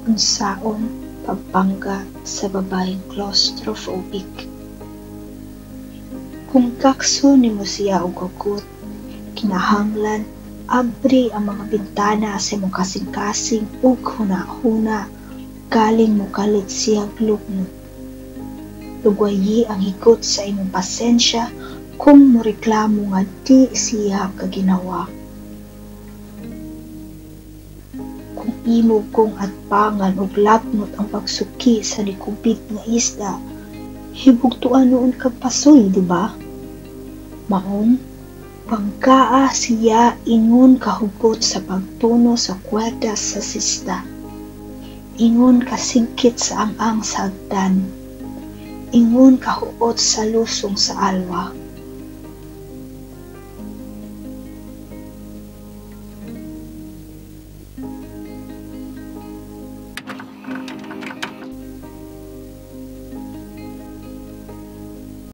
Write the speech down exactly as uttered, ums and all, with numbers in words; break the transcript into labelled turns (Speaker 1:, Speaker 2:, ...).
Speaker 1: Unsaon pagbangga sa babayeng claustrophobic. Kung kakso nimo siya og hugot, kinahanglan abri ang mga bintana sa imong kasing-kasing ug hunahuna galing mokalit siya lugno. Lugwayi ang higot sa imong pasensya kung moreklamo nga di siya kaginawa. Kung imo kong atpangan og labnot ang pagsuki sa likupit nga isda, hibugtuan noon kag pasoy, di ba? Maong, pangkaa siya ingon kahugot sa pagtuno sa kwardas sa sista. Ingon kasingkit sa ang-ang sa hagdan. Ingon kahuot sa lusong sa alwa.